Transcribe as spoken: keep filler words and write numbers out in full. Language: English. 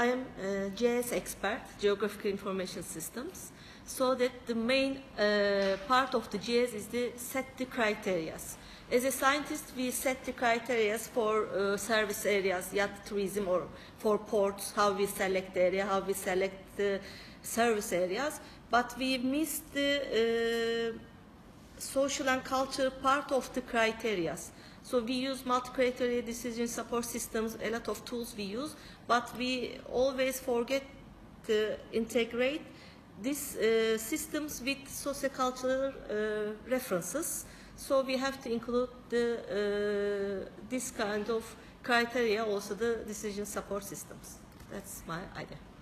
I am a G I S expert, Geographical Information Systems. So that the main uh, part of the G I S is the set the criteria. As a scientist, we set the criteria for uh, service areas, yacht tourism, or for ports, how we select the area, how we select the service areas. But we missed the uh, social and cultural part of the criteria. So we use multi-criteria decision support systems, a lot of tools we use, but we always forget to integrate these uh, systems with sociocultural uh, references. So we have to include the, uh, this kind of criteria, also the decision support systems. That's my idea.